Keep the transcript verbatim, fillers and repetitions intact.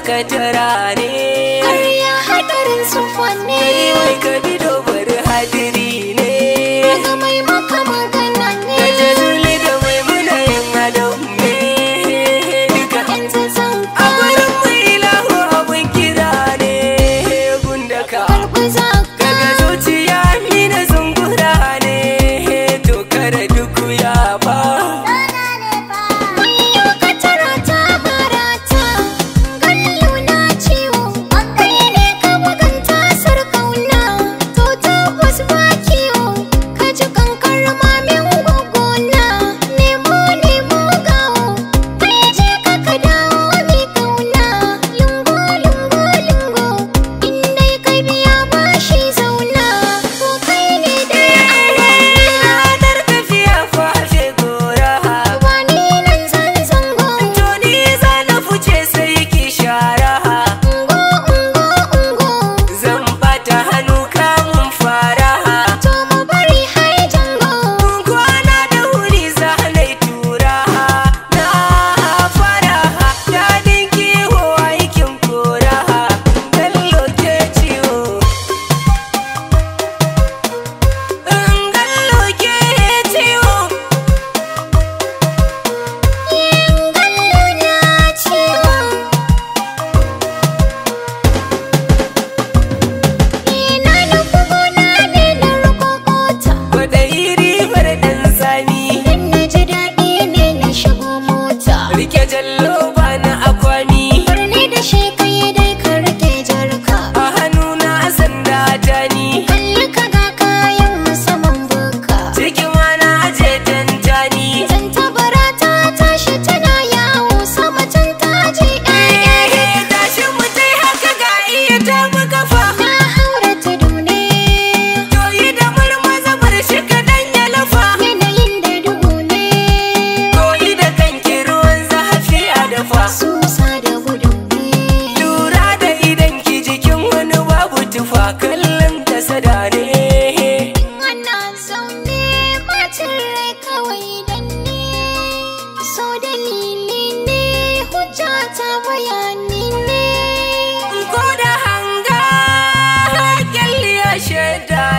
katara ne. Karya hadarin sufanne. Kai mai ka bido bari hadiri ne. Daga mai maka magana ne. Da jazuli da mai muna yin adam ne. Duka Yanzu zan a gurin mu ilahu abin kira ne. Gundaka karɓi zaka. daga zuciya ni na zungura ne. To kada duk ya ba. Yau ka tara ta barata. Gallo na ciwo. Kai ne ka buganta sarƙauna. To tabbas ba kiwo. Ka ji kankar mamin gwaggona. Nemo nemo gawo. Kai je ka ka dawo mi kauna. Lungo lungo lungo. In dai ka biya bashi zauna. To kai ne dai aure. Ranar tafiya fashe gora. Wani nan zan zango. To ni za na fice sai ki shara. Ungo ungo ungo. Zan bata hannu kamun fara. To mu bari hai jango. Kun kwana da wuri za na yi tura. Na fara daɗin kiwo aikin kora. Gallo ke ciwo. Gallo ke ciwo. Gallo na ciwo. Ina nufi gona ne na rukokota. Kwaɗayi ribar ɗan sami. Dan na ji daɗi ne na shigo mota. Rike jallo ba na akwami. Birni da shi kai dai ka rike jarka. A hannuna sanda ta ni. Kalli ka ga kayan musamman buka. Cikin mana aje tantani. Zan tabara ta tashi tana yawo sama can ta je ƴaƴa. Tashi mu tai haka ga iya ta kafa. Na haura tudu ne. To yi da marmaza bar shi kaɗan ya lafa. Yanayin da duhu ne. To yi da kanki ruwan zafi a dafa. Susa da gudu ne. Lura da idan ki jikin wani babu tufa kallon ta sada ne. Ana zaune bacin rai kawai dan ne. So dalili ne hujja ta bayani ne. Ko da hanga kyalli ya shaida